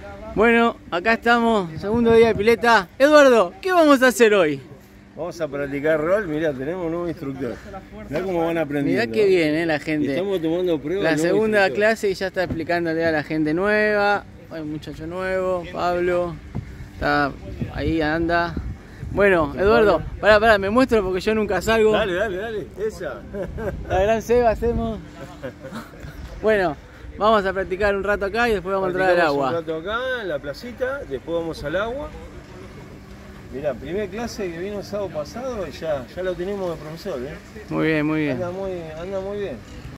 Bueno, acá estamos, segundo día de pileta. Eduardo, ¿qué vamos a hacer hoy? Vamos a practicar rol, mirá, tenemos un nuevo instructor. Mirá cómo van aprendiendo. Mirá qué bien, la gente. Estamos tomando pruebas. La segunda clase y ya está explicándole a la gente nueva. Hay un muchacho nuevo, Pablo. Está ahí, anda. Bueno, Eduardo, pará, me muestro porque yo nunca salgo. Dale, esa. La gran Seba hacemos. Bueno, vamos a practicar un rato acá y después vamos a entrar al agua. Un rato acá en la placita, después vamos al agua. Mirá, primera clase que vino el sábado pasado y ya lo tenemos de profesor, ¿eh? Muy bien. Anda muy bien.